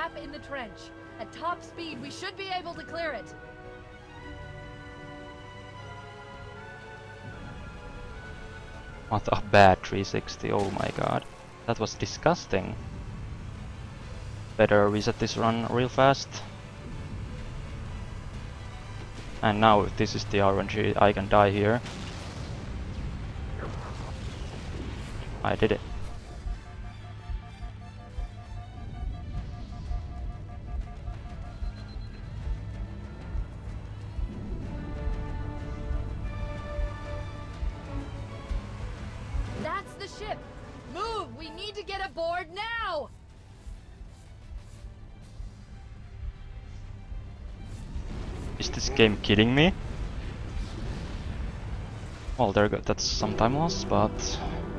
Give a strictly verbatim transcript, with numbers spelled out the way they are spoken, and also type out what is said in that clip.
gap in the trench. At top speed, we should be able to clear it. What a bad three sixty, oh my god. That was disgusting. Better reset this run real fast. And now if this is the R N G, I can die here. I did it. That's the ship! Move! We need to get aboard now! Is this game kidding me? Well, there go, that's some time loss, but